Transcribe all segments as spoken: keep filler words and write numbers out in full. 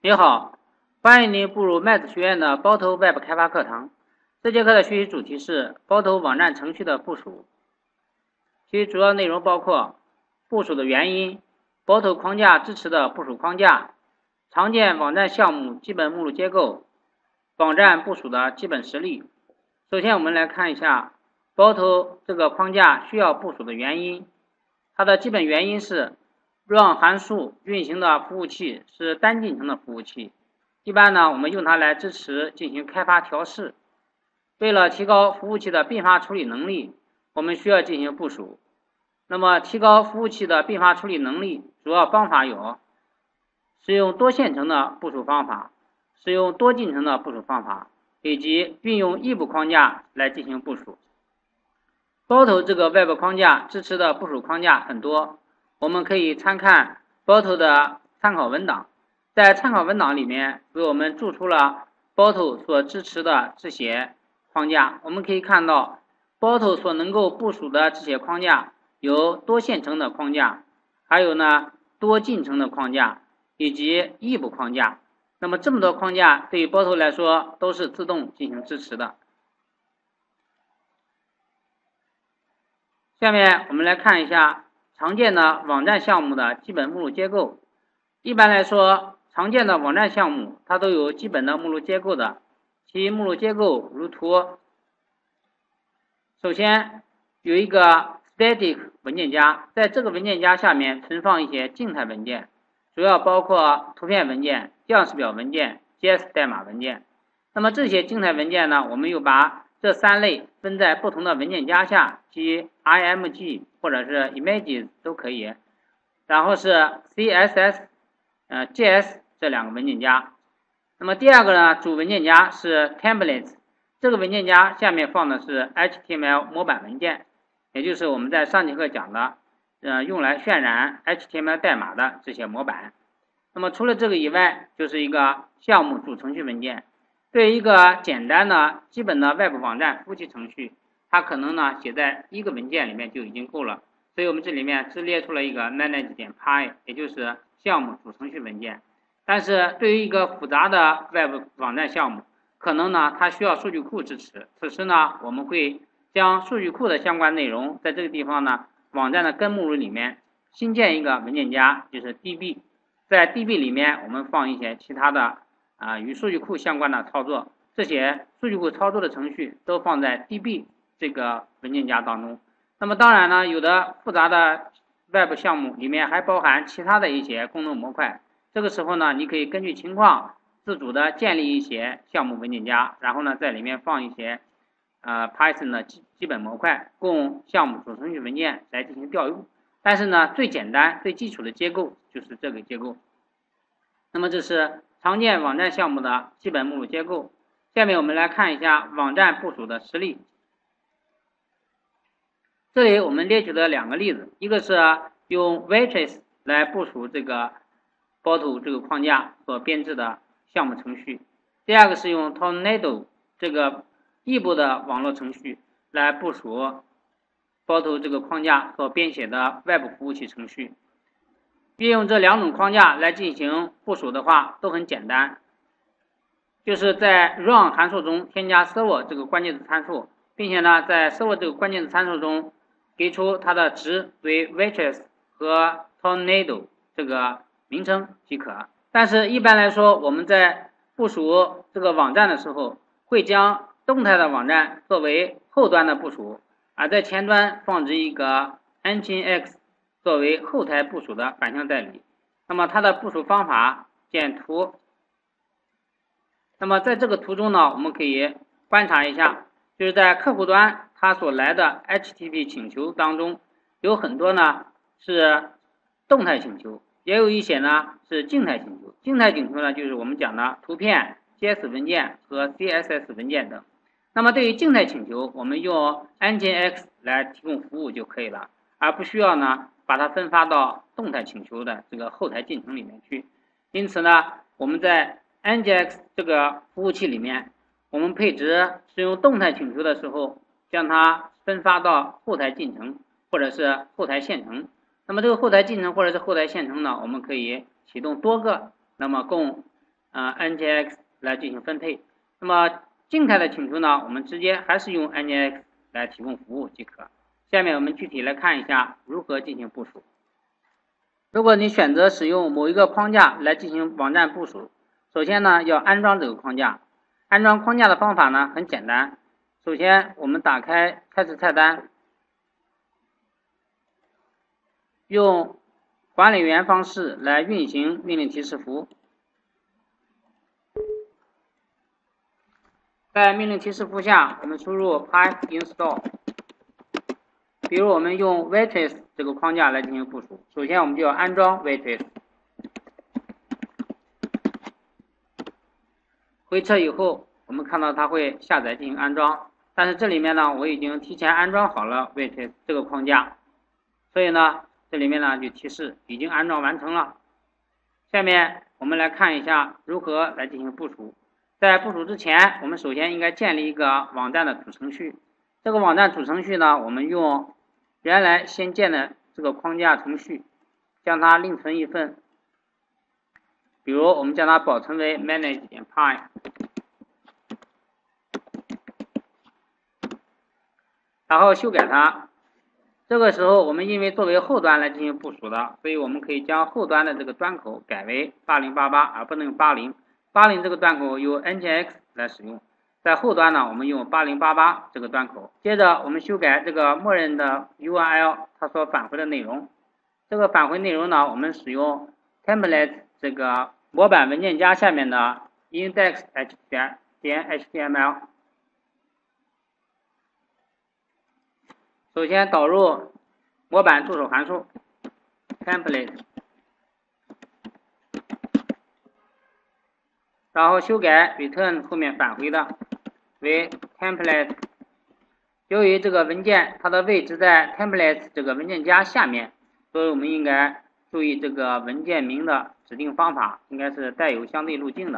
你好，欢迎您步入麦子学院的包头 Web 开发课堂。这节课的学习主题是包头网站程序的部署，其主要内容包括部署的原因、包头框架支持的部署框架、常见网站项目基本目录结构、网站部署的基本实例。首先我们来看一下包头这个框架需要部署的原因。它的基本原因是run 函数运行的服务器是单进程的服务器，一般呢我们用它来支持进行开发调试。为了提高服务器的并发处理能力，我们需要进行部署。那么提高服务器的并发处理能力主要方法有使用多线程的部署方法、使用多进程的部署方法，以及运用异步框架来进行部署。包头这个 Web 框架支持的部署框架很多，我们可以参看包头的参考文档，在参考文档里面为我们注出了包头所支持的这些框架。我们可以看到包头所能够部署的这些框架有多线程的框架，还有呢多进程的框架以及异步框架。那么这么多框架对于包头来说都是自动进行支持的。下面我们来看一下常见的网站项目的基本目录结构。一般来说，常见的网站项目它都有基本的目录结构的，其目录结构如图。首先有一个 static 文件夹，在这个文件夹下面存放一些静态文件，主要包括图片文件、样式表文件、J S 代码文件。那么这些静态文件呢，我们又把这三类分在不同的文件夹下，即 I M G 或者是 images 都可以。然后是 C S S、呃 J S 这两个文件夹。那么第二个呢，主文件夹是 templates， 这个文件夹下面放的是 H T M L 模板文件，也就是我们在上节课讲的，呃用来渲染 H T M L 代码的这些模板。那么除了这个以外，就是一个项目主程序文件。对于一个简单的基本的 Web 网站服务器程序，它可能呢写在一个文件里面就已经够了，所以我们这里面只列出了一个 manage.py， 也就是项目主程序文件。但是对于一个复杂的 Web 网站项目，可能呢它需要数据库支持，此时呢我们会将数据库的相关内容在这个地方呢网站的根目录里面新建一个文件夹，就是 D B， 在 D B 里面我们放一些其他的啊，与数据库相关的操作，这些数据库操作的程序都放在 D B 这个文件夹当中。那么当然呢，有的复杂的 Web 项目里面还包含其他的一些功能模块，这个时候呢，你可以根据情况自主的建立一些项目文件夹，然后呢，在里面放一些呃 Python 的基基本模块，供项目主程序文件来进行调用。但是呢，最简单、最基础的结构就是这个结构。那么这是常见网站项目的基本目录结构。下面我们来看一下网站部署的实例。这里我们列举了两个例子，一个是用 Waitress 来部署这个包头这个框架所编制的项目程序，第二个是用 Tornado 这个异步的网络程序来部署包头这个框架所编写的 Web 服务器程序。运用这两种框架来进行部署的话都很简单，就是在 run 函数中添加 server 这个关键字参数，并且呢在 server 这个关键字参数中给出它的值为 waitress 和 tornado 这个名称即可。但是一般来说，我们在部署这个网站的时候，会将动态的网站作为后端的部署，而在前端放置一个 nginx作为后台部署的反向代理。那么它的部署方法见图。那么在这个图中呢，我们可以观察一下，就是在客户端它所来的 H T T P 请求当中，有很多呢是动态请求，也有一些呢是静态请求。静态请求呢就是我们讲的图片、J S 文件和 C S S 文件等。那么对于静态请求，我们用 nginx 来提供服务就可以了，而不需要呢把它分发到动态请求的这个后台进程里面去。因此呢，我们在 nginx 这个服务器里面，我们配置使用动态请求的时候，将它分发到后台进程或者是后台线程。那么这个后台进程或者是后台线程呢，我们可以启动多个，那么供呃 N G X 来进行分配。那么静态的请求呢，我们直接还是用 N G X 来提供服务即可。下面我们具体来看一下如何进行部署。如果你选择使用某一个框架来进行网站部署，首先呢要安装这个框架。安装框架的方法呢很简单，首先我们打开开始菜单，用管理员方式来运行命令提示符。在命令提示符下，我们输入 pipe install。比如我们用 Waitress 这个框架来进行部署，首先我们就要安装 Waitress。回车以后，我们看到它会下载进行安装，但是这里面呢，我已经提前安装好了 Waitress 这个框架，所以呢，这里面呢就提示已经安装完成了。下面我们来看一下如何来进行部署。在部署之前，我们首先应该建立一个网站的主程序。这个网站主程序呢，我们用原来先建的这个框架程序，将它另存一份。比如我们将它保存为 manage 点 py， 然后修改它。这个时候我们因为作为后端来进行部署的，所以我们可以将后端的这个端口改为八零八八，而不能用八零。八零这个端口由 N G X 来使用，在后端呢我们用八零八八这个端口。接着我们修改这个默认的 U R L 它所返回的内容。这个返回内容呢，我们使用 template 这个模板文件夹下面的 index h 点点 H T M L。首先导入模板助手函数 template， 然后修改 return 后面返回的为 template。由于这个文件它的位置在 template 这个文件夹下面，所以我们应该注意这个文件名的指定方法应该是带有相对路径的。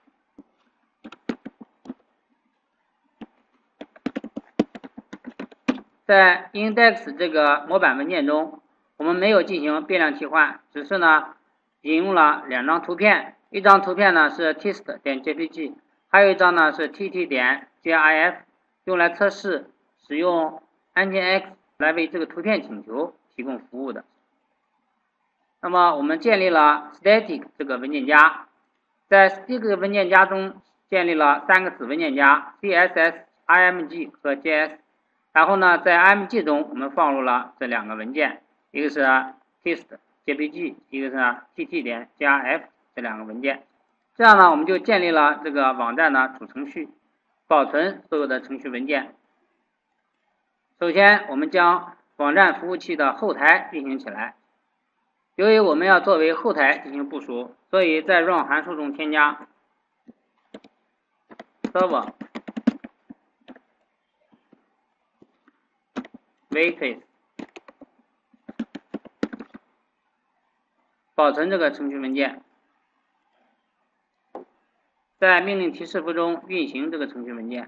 在 index 这个模板文件中，我们没有进行变量替换，只是呢引用了两张图片，一张图片呢是 test 点 J P G， 还有一张呢是 tt 点 G I F， 用来测试使用 N G X 来为这个图片请求提供服务的。那么我们建立了 static 这个文件夹，在 static 文件夹中建立了三个子文件夹 C S S、I M G 和 J S。然后呢，在 I M G 中我们放入了这两个文件，一个是 test J P G， 一个是 tt 点 G I F 这两个文件。这样呢，我们就建立了这个网站的主程序，保存所有的程序文件。首先，我们将网站服务器的后台运行起来。由于我们要作为后台进行部署，所以在 run 函数中添加 server Waitress， 保存这个程序文件，在命令提示符中运行这个程序文件。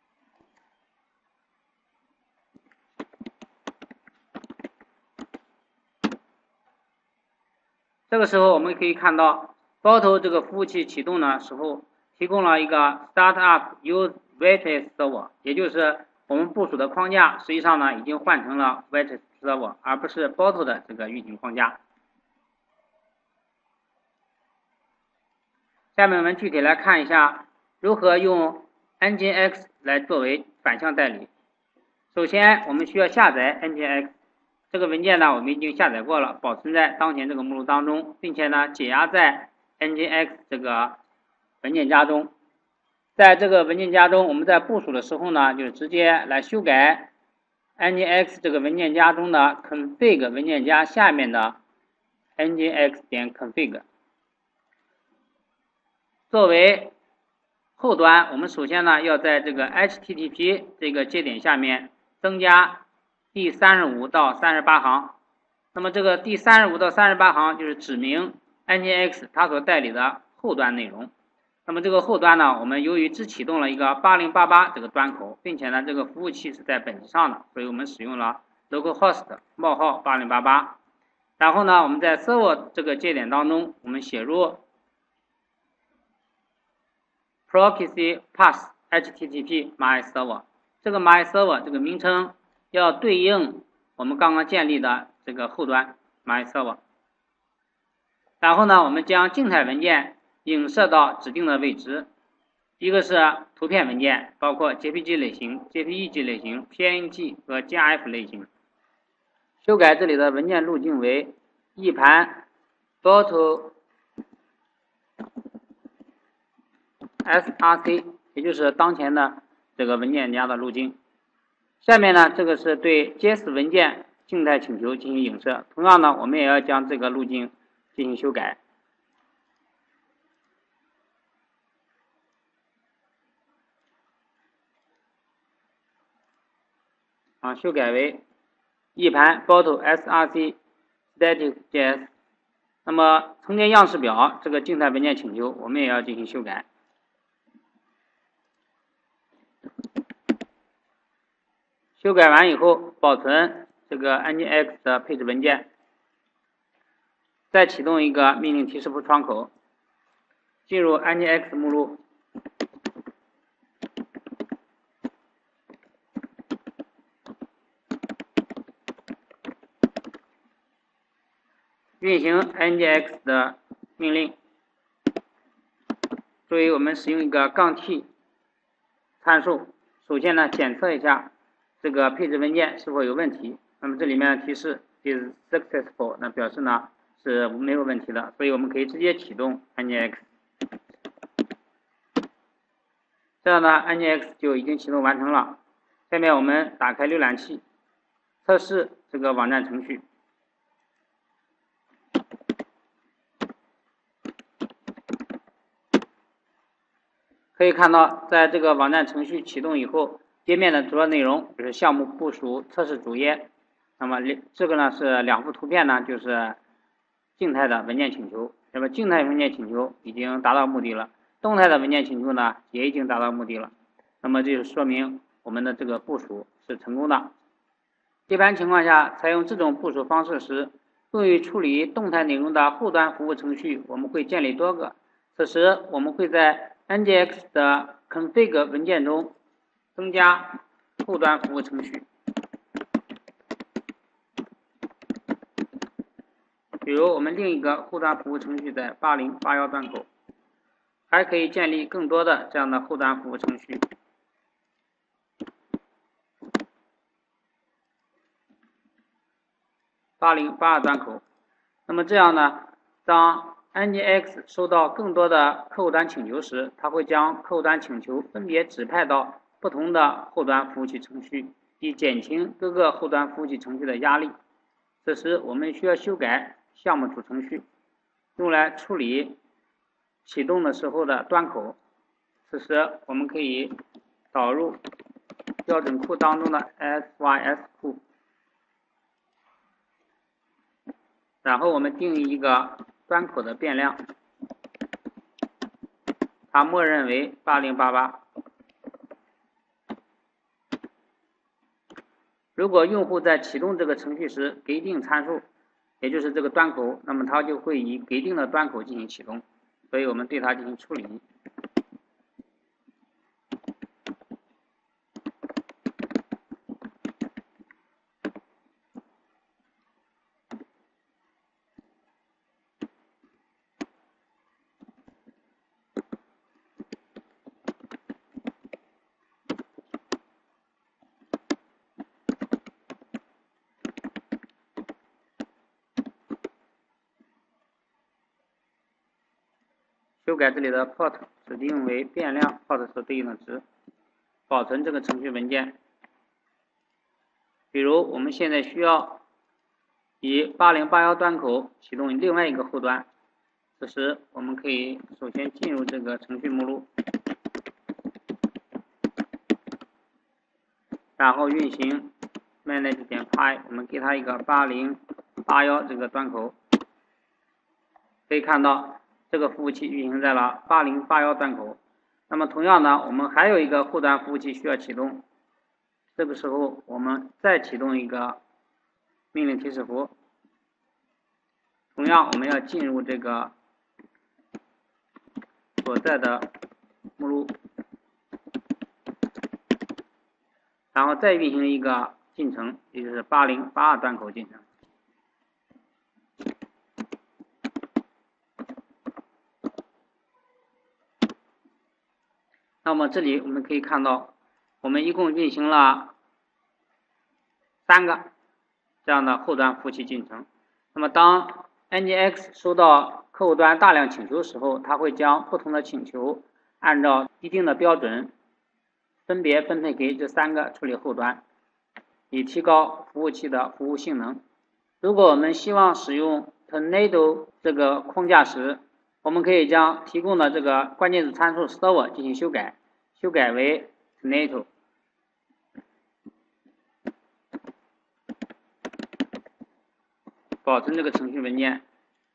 这个时候我们可以看到，包头这个服务器启动的时候提供了一个 Startup Use Waitress Server， 也就是我们部署的框架实际上呢已经换成了 Waitress Server， 而不是 Bottle 的这个运行框架。下面我们具体来看一下如何用 N G X 来作为反向代理。首先我们需要下载 N G X， 这个文件呢我们已经下载过了，保存在当前这个目录当中，并且呢解压在 N G X 这个文件夹中。在这个文件夹中，我们在部署的时候呢，就直接来修改 N G X 这个文件夹中的 config 文件夹下面的 N G X 点 config。作为后端，我们首先呢要在这个 H T T P 这个节点下面增加第三十五到三十八行。那么这个第三十五到三十八行就是指明 N G X 它所代理的后端内容。那么这个后端呢，我们由于只启动了一个八零八八这个端口，并且呢这个服务器是在本质上的，所以我们使用了 localhost 冒号八零八八。然后呢，我们在 server 这个节点当中，我们写入 proxy pass H T T P myserver， 这个 myserver 这个名称要对应我们刚刚建立的这个后端 myserver。然后呢，我们将静态文件影射到指定的位置，一个是图片文件，包括 J P G 类型、J P E G 类型、P N G 和 G I F 类型。修改这里的文件路径为一盘 Bottle S R C， 也就是当前的这个文件夹的路径。下面呢，这个是对 J S 文件静态请求进行影射，同样呢，我们也要将这个路径进行修改。啊，修改为一盘 Bottle S R C Static J S。那么层叠样式表这个静态文件请求，我们也要进行修改。修改完以后，保存这个 N G X 的配置文件，再启动一个命令提示符窗口，进入 N G X 目录，运行 N G X 的命令。注意，我们使用一个杠 T 参数，首先呢，检测一下这个配置文件是否有问题。那么这里面的提示 is successful， 那表示呢是没有问题的，所以我们可以直接启动 N G X。这样呢 N G X 就已经启动完成了。下面我们打开浏览器，测试这个网站程序。可以看到，在这个网站程序启动以后，页面的主要内容就是项目部署测试主页。那么这个呢是两幅图片呢，就是静态的文件请求。那么静态文件请求已经达到目的了，动态的文件请求呢也已经达到目的了。那么这就说明我们的这个部署是成功的。一般情况下，采用这种部署方式时，用于处理动态内容的后端服务程序，我们会建立多个。此时我们会在 N G X 的 config 文件中增加后端服务程序，比如我们另一个后端服务程序在八零八一端口，还可以建立更多的这样的后端服务程序。八零八二端口，那么这样呢，当 N G X 收到更多的客户端请求时，它会将客户端请求分别指派到不同的后端服务器程序，以减轻各个后端服务器程序的压力。此时我们需要修改项目主程序，用来处理启动的时候的端口。此时我们可以导入标准库当中的 S Y S 库，然后我们定义一个端口的变量，它默认为八零八八。如果用户在启动这个程序时给定参数，也就是这个端口，那么它就会以给定的端口进行启动，所以我们对它进行处理。修改这里的 port 指定为变量 port 所对应的值，保存这个程序文件。比如我们现在需要以八零八一端口启动另外一个后端，此时我们可以首先进入这个程序目录，然后运行 manage 点 py， 我们给它一个八零八一这个端口，可以看到这个服务器运行在了八零八一端口。那么同样呢，我们还有一个后端服务器需要启动，这个时候我们再启动一个命令提示符，同样我们要进入这个所在的目录，然后再运行一个进程，也就是八零八二端口进程。那么这里我们可以看到，我们一共运行了三个这样的后端服务器进程。那么当 N G X 收到客户端大量请求的时候，它会将不同的请求按照一定的标准分别分配给这三个处理后端，以提高服务器的服务性能。如果我们希望使用 Tornado 这个框架时，我们可以将提供的这个关键字参数 server 进行修改，修改为 Tornado， 保存这个程序文件。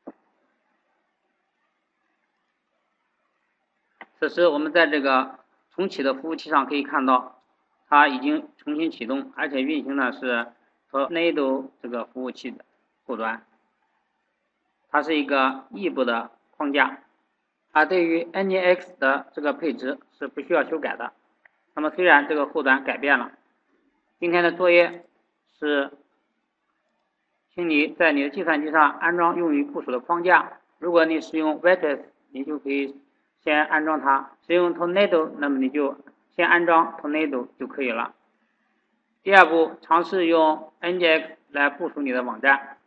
此时我们在这个重启的服务器上可以看到，它已经重新启动，而且运行的是 Tornado 这个服务器的后端。它是一个异步的框架，而对于 N G X 的这个配置是不需要修改的。那么虽然这个后端改变了，今天的作业是，请你在你的计算机上安装用于部署的框架。如果你使用 Virtus， 你就可以先安装它；使用 Tornado， 那么你就先安装 Tornado 就可以了。第二步，尝试用 N G X 来部署你的网站。